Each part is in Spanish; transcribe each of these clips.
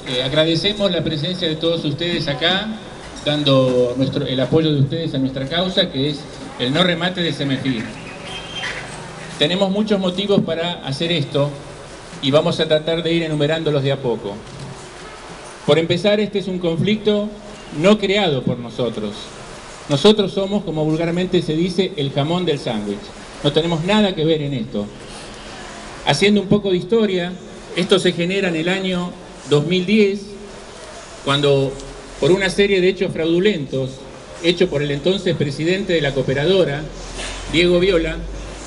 Agradecemos la presencia de todos ustedes acá, dando el apoyo de ustedes a nuestra causa, que es el no remate de Semefir. Tenemos muchos motivos para hacer esto y vamos a tratar de ir enumerándolos de a poco. Por empezar, este es un conflicto no creado por nosotros. Nosotros somos, como vulgarmente se dice, el jamón del sándwich. No tenemos nada que ver en esto. Haciendo un poco de historia, esto se genera en el año 2010, cuando por una serie de hechos fraudulentos, hechos por el entonces presidente de la cooperadora, Diego Viola,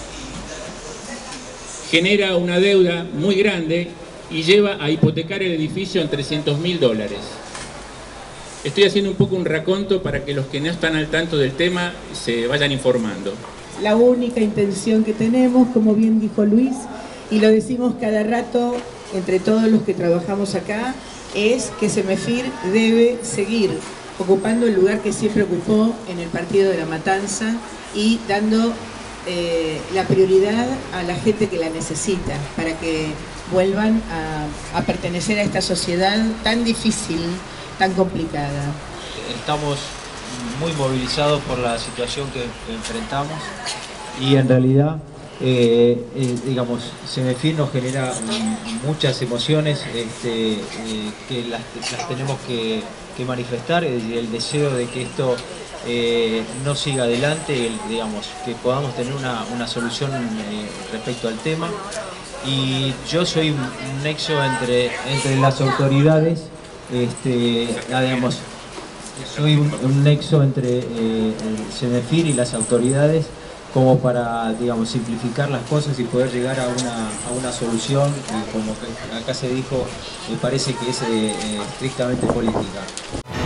genera una deuda muy grande y lleva a hipotecar el edificio en $300.000. Estoy haciendo un poco un raconto para que los que no están al tanto del tema se vayan informando. La única intención que tenemos, como bien dijo Luis, y lo decimos cada rato entre todos los que trabajamos acá, es que Semefir debe seguir ocupando el lugar que siempre ocupó en el partido de La Matanza y dando la prioridad a la gente que la necesita para que vuelvan a pertenecer a esta sociedad tan difícil, tan complicada. Estamos muy movilizados por la situación que enfrentamos y en realidad digamos, Semefir nos genera muchas emociones que las tenemos que manifestar, el deseo de que esto no siga adelante, digamos, que podamos tener una solución respecto al tema. Y yo soy un nexo entre las autoridades, digamos, soy un nexo entre el Semefir y las autoridades, como para, digamos, simplificar las cosas y poder llegar a una solución, y como que acá se dijo, me parece que es estrictamente política.